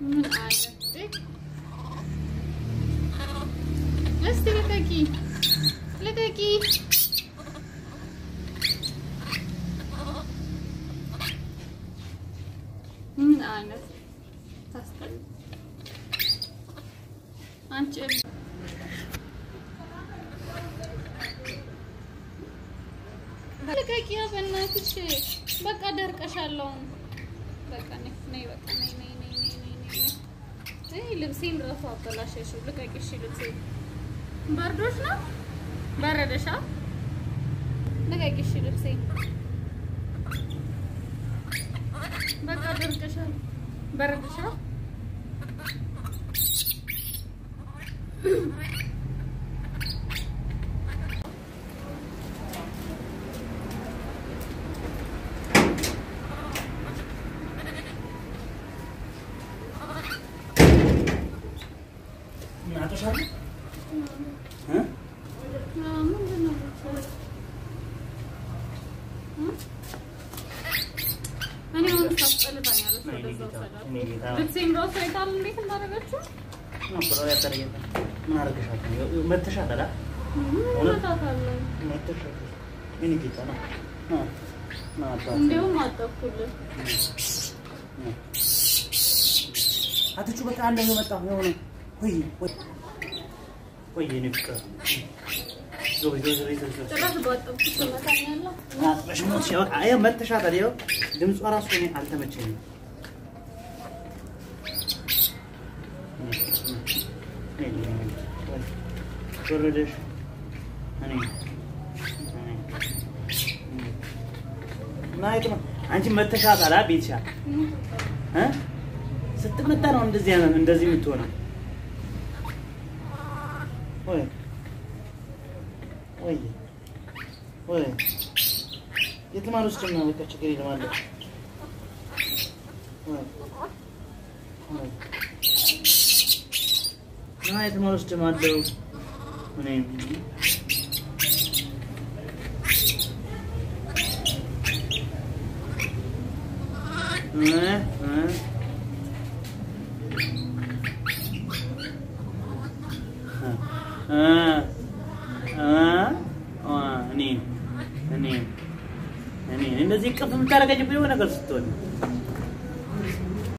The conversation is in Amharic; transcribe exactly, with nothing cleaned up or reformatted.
ምን አይነት እስቲ ለቀቂ ለቀቂ ምን አይነት ታስተል አንቺ ለቀቂ አበናትሽ በቃ ደርቀሻለሁ በቃ ነይ ነይ በቃ ነይ ነይ ነይ ነይ ነይ ነይ ልብሴን ራሱ አበላሸሽው ለቀቂ እሺ ልብሴ በርዶሽ ነው በረደሻ ለቀቂ እሺ ልብሴ በቃ ደርቀሻል በረደሻ ናቶሻል እ ምንድነው እኔ ምን ታስጠልባኝ ያለሽ ወደዛው ሰላም ልብሴን ራሱ አይታል እንዴት እንዳደረገችው ነው ብሎ ያተረገ ምን አርገሻት መተሻታላ ወጣታለ መተሻታ እኔ ጌታ ነው አ ማታ እንደውም አጣኩል አትቹ በቃ አንደ የመጣው ነው ወይ ወይ ወይ የንፍቀ ዞ ዞ ዞ ዞ ተራስ ባጣኩት ተመታኛለሁ አጥበሽ ነው ሲያው አይ መተሻታል ይው ድምጿ ራሱ እኔ አልተመቸኝም ወረደሽ እኔ ናይት ነው አንቺ መተሻታላ ቤትሻ እ ስትመጣ ነው እንደዚህ ያለ እንደዚህ የምትሆነው ወይ ወይ ወይ የትማር ውስጥ ነው በቃ ችግር የለም አለ ወይ ወይ ናይ የትማር ውስጥ ማለው እኔ እ እ አ አ እኔ እኔ እኔ እንደዚህ ቅፍ የምታረጋጅ ቢሆን ነገር ስትሆን